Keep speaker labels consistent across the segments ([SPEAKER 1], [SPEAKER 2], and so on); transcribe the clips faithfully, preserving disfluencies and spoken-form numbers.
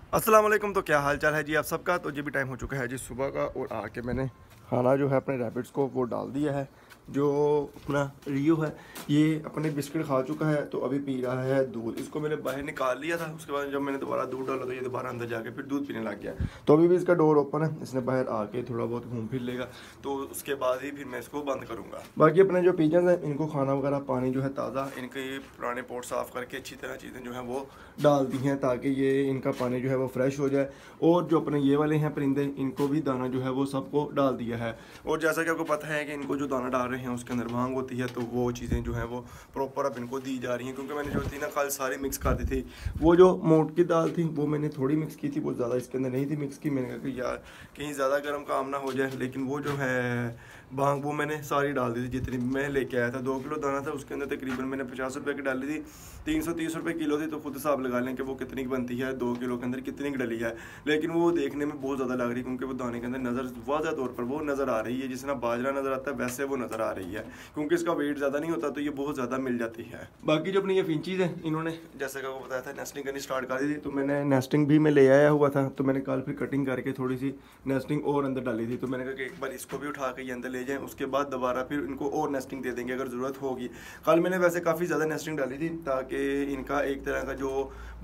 [SPEAKER 1] अस्सलाम वालेकुम। तो क्या हाल चाल है जी आप सबका। तो जी भी टाइम हो चुका है जी सुबह का, और आके मैंने खाना जो है अपने रैबिट्स को वो डाल दिया है। जो अपना रियो है ये अपने बिस्किट खा चुका है, तो अभी पी रहा है दूध। इसको मैंने बाहर निकाल लिया था, उसके बाद जब मैंने दोबारा दूध डाला तो ये दोबारा अंदर जाके फिर दूध पीने लग गया। तो अभी भी इसका डोर ओपन है, इसने बाहर आके थोड़ा बहुत घूम फिर लेगा, तो उसके बाद ही फिर मैं इसको बंद करूँगा। बाकी अपने जो पिजन हैं इनको खाना वगैरह पानी जो है ताज़ा, इनके पुराने पोट साफ़ करके अच्छी तरह चीज़ें जो हैं वो डाल दी हैं, ताकि ये इनका पानी जो है वो फ्रेश हो जाए। और जो अपने ये वाले हैं परिंदे, इनको भी दाना जो है वो सबको डाल दिया है। और जैसा कि आपको पता है कि इनको जो दाना डाल रहे हैं उसके अंदर भांग होती है, तो वो चीज़ें जो हैं वो प्रॉपर अब इनको दी जा रही हैं। क्योंकि मैंने जो थी ना कल सारी मिक्स कर दी थी, वो जो मोट की दाल थी वो मैंने थोड़ी मिक्स की थी, वो ज़्यादा इसके अंदर नहीं थी मिक्स की। मैंने कहा कि यार कहीं ज़्यादा गर्म काम ना हो जाए, लेकिन वो जो है भांग वो मैंने सारी डाल दी थी जितनी मैं लेके आया था। दो किलो दाना था, उसके अंदर तकरीबन मैंने पचास रुपये की डाली थी। तीन सौ तीस रुपये किलो थी, तो खुद हिसाब लगा लें कि वो कितनी की बनती है, दो किलो के अंदर कितनी की डली है। लेकिन वो देखने में बहुत ज़्यादा लग रही है, क्योंकि वो दाने के अंदर नज़र वाज़ह तौर पर वो नज़र आ रही है, जिस तरह बाजरा नज़र आता है वैसे वो नज़र आ रही है। क्योंकि इसका वेट ज़्यादा नहीं होता, तो ये बहुत ज़्यादा मिल जाती है। बाकी जो अपनी ये फिंचीज़ हैं, इन्होंने जैसे कि आपको बताया था नेस्टिंग करनी स्टार्ट कर दी थी, तो मैंने नेस्टिंग भी मैं ले आया हुआ था। तो मैंने कल फिर कटिंग करके थोड़ी सी नेस्टिंग और अंदर डाली थी। तो मैंने कहा कि एक बार इसको भी उठा के ये अंदर ले जाएं, उसके बाद दोबारा फिर इनको और नेस्टिंग दे देंगे अगर ज़रूरत होगी। कल मैंने वैसे काफ़ी ज़्यादा नेस्टिंग डाली थी, ताकि इनका एक तरह का जो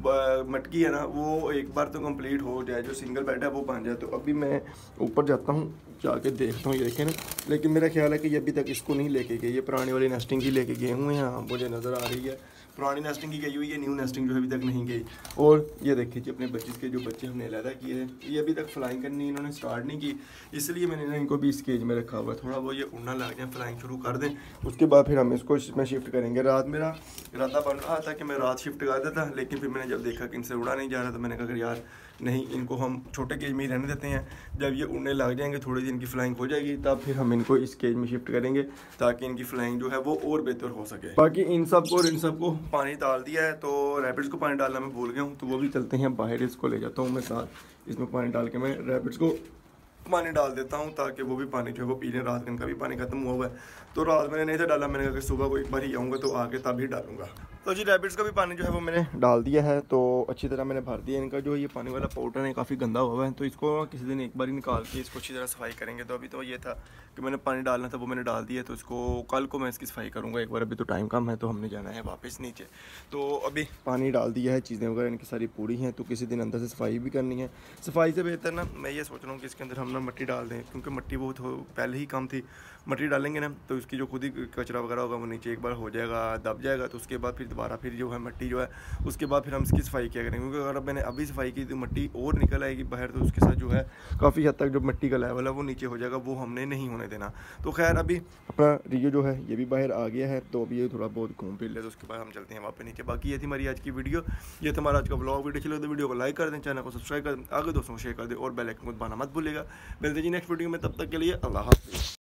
[SPEAKER 1] मटकी है ना वो एक बार तो कंप्लीट हो जाए, जो सिंगल बेड है वो बन जाए। तो अभी मैं ऊपर जाता हूँ, जाके देखता हूँ, ये देखें ना। लेकिन मेरा ख्याल है कि ये अभी तक इसको नहीं लेके गए, ये पुरानी वाली नेस्टिंग ही लेके गए हुए हैं। हाँ, मुझे नज़र आ रही है पुरानी नेस्टिंग की गई हुई है, न्यू नेस्टिंग जो है अभी तक नहीं गई। और ये देखिए अपने बच्चे के जो बच्चे हमने अलहदा किए हैं, ये अभी तक फ्लाइंग करनी इन्होंने स्टार्ट नहीं की, इसलिए मैंने ना इनको भी इस केज में रखा हुआ है। थोड़ा वो ये उड़ना लग जाए, फ्लाइंग शुरू कर दें, उसके बाद फिर हम इसको इसमें शिफ्ट करेंगे। रात मेरा इरादा बन रहा था कि मैं रात शिफ्ट कर देता, लेकिन फिर मैंने जब देखा कि इनसे उड़ा नहीं जा रहा, तो मैंने कहा यार नहीं, इनको हम छोटे केज में ही रहने देते हैं। जब ये उड़ने लग जाएंगे, थोड़ी सी इनकी फ्लाइंग हो जाएगी, तब फिर हम इनको इस केज में शिफ्ट करेंगे, ताकि इनकी फ्लाइंग जो है वो और बेहतर हो सके। बाकी इन सब को और इन सब को पानी डाल दिया है, तो रैबिट्स को पानी डालना मैं भूल गया हूँ, तो वो भी चलते हैं बाहर, इसको ले जाता हूँ मैं साथ। इसमें पानी डाल के मैं रैबिट्स को पानी डाल देता हूँ, ताकि वो भी पानी जो है वो पी लें। रात का भी पानी खत्म हुआ हुआ है, तो रात मैंने नहीं था डाला। मैंने कहा कि सुबह को एक बार ही आऊँगा तो आके तब ही डालूंगा। तो जी रैबिट्स का भी पानी जो है वो मैंने डाल दिया है, तो अच्छी तरह मैंने भर दिया। इनका जो ये पानी वाला पाउडर है काफ़ी गंदा हुआ है, तो इसको किसी दिन एक बार ही निकाल के इसको अच्छी तरह सफाई करेंगे। तो अभी तो ये था कि मैंने पानी डालना था, वो मैंने डाल दिया, तो इसको कल को मैं इसकी सफाई करूँगा एक बार। अभी तो टाइम कम है, तो हमने जाना है वापस नीचे। तो अभी पानी डाल दिया है, चीज़ें वगैरह इनकी सारी पूरी हैं, तो किसी दिन अंदर से सफाई भी करनी है। सफाई से बेहतर ना मैं ये सोच रहा हूँ कि इसके अंदर हम ना मिट्टी डाल दें, क्योंकि मिट्टी बहुत पहले ही कम थी। मिट्टी डालेंगे ना तो इसकी जो खुद ही कचरा वगैरह होगा वो नीचे एक बार हो जाएगा, दब जाएगा, तो उसके बाद फिर दोबारा फिर जो है मिट्टी जो है उसके बाद फिर हम इसकी सफाई किया करेंगे। क्योंकि अगर मैंने अभी सफाई की तो मिट्टी और निकल आएगी बाहर, तो उसके साथ जो है काफ़ी हद तक जो मिट्टी का लेवल है वो नीचे हो जाएगा, वो हमने नहीं होने देना। तो खैर अभी अपना रियो जो है ये भी बाहर आ गया है, तो अभी ये थोड़ा बहुत घूम फिर ले, तो उसके बाद हम चलते हैं वापस नीचे। बाकी ये थी हमारी आज की वीडियो, ये था हमारा आज का ब्लॉग। वीडियो चले तो वीडियो को लाइक कर दें, चैनल को सब्सक्राइब कर दें, आगे दोस्तों को शेयर कर दें, और बेल आइकन को दबाना मत भूलिएगा। मिलते जी नेक्स्ट वीडियो में, तब तक के लिए अल्लाह हाफ़िज़।